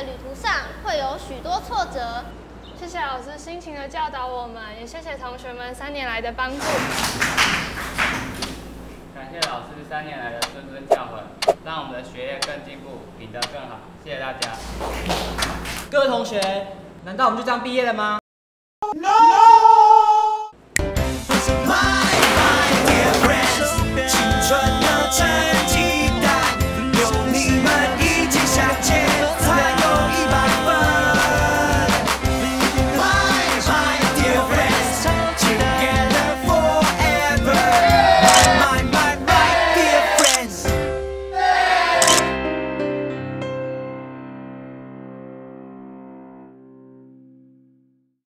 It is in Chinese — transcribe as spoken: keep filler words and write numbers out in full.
旅途上会有许多挫折。 谢谢老师辛勤的教导我们，也谢谢同学们三年来的帮助。 感谢老师三年来的谆谆教诲，让我们的学业更进步，品德更好。谢谢大家。 各位同学，难道我们就这样毕业了吗？